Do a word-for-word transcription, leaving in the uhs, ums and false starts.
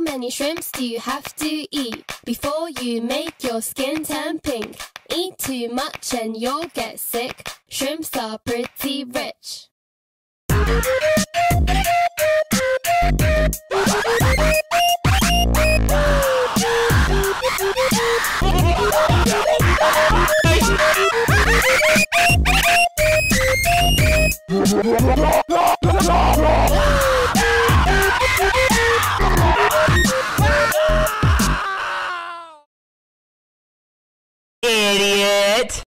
many shrimps do you have to eat before you make your skin turn pink? Eat too much and you'll get sick. Shrimps are pretty rich. Idiot!